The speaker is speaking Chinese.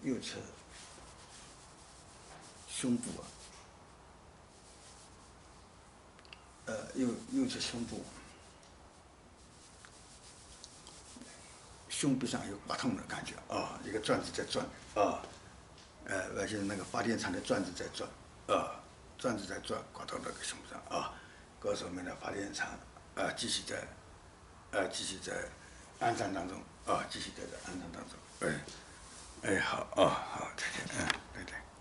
右侧胸部右侧胸部，胸壁上有刮痛的感觉啊，一个转子在转啊，就是那个发电厂的转子在转啊，转子在转，刮到那个胸部上啊，告诉我们的发电厂继续在安装当中啊，继续在这安装当中，好，好，再见，对对。